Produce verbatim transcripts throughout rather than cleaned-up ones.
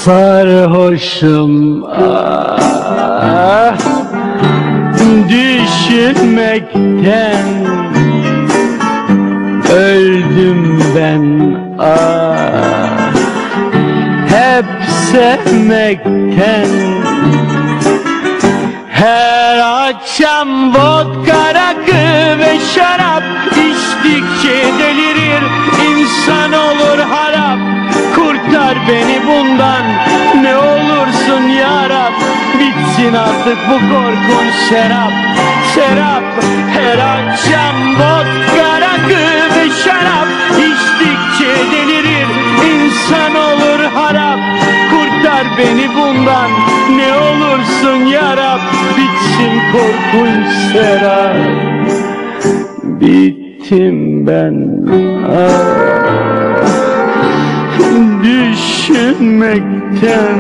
Sarhoşum ah, düşünmekten öldüm ben ah, hep sevmekten. Her akşam vodka, rakı ve şarap içtikçe delirir, insan olur harap. Kurtar beni bundan, ne olursun yarab. Bitsin artık bu korkunç serap, serap. Her akşam vodka, rakı ve şarap içtikçe delirir, insan olur harap. Kurtar beni bundan, ne olursun yarab. Bitsin korkunç serap. Bittim ben ah, düşünmekten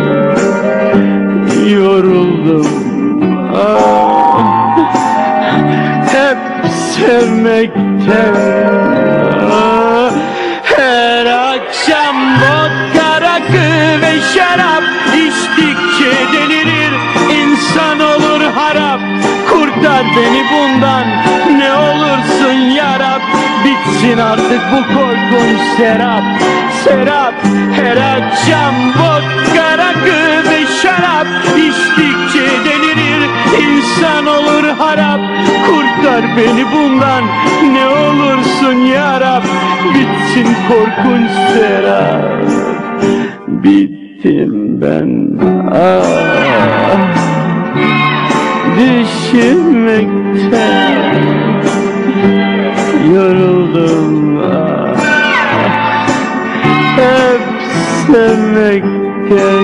yoruldum ah, hep sevmekten ah. Her akşam vodka, rakı ve şarap içtikçe delirir, insan olur harap. Kurtar beni bundan, ne olursun yarab. Bitsin artık bu korkunç serap, serap. Her akşam vodka, rakı ve şarap içtikçe delirir, insan olur harap. Kurtar beni bundan, ne olursun yarab. Bitsin korkunç serap. Bittim ben ah, düşünmekten yoruldum ah, hep sevmekten.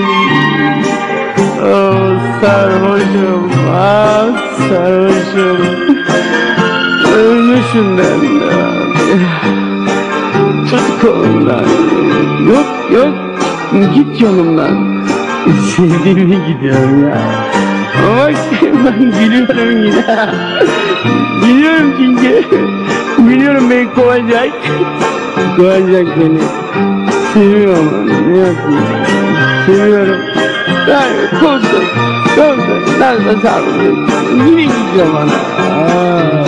Oh sarhoşum ah, sarhoşum, ölmüşüm ben abi. Tut kolumdan, yok yok git yolumdan. Sevdiğime gidiyorum ya. Ama ben gülüyorum yine. Biliyorum çünkü biliyorum beni kovacak. Kovacak beni. Seviyorum onu, ne yapayım? Seviyorum. Yani kovsun, kovsun. Nasıl sağlık? Yine gidiyorum ona. Aa.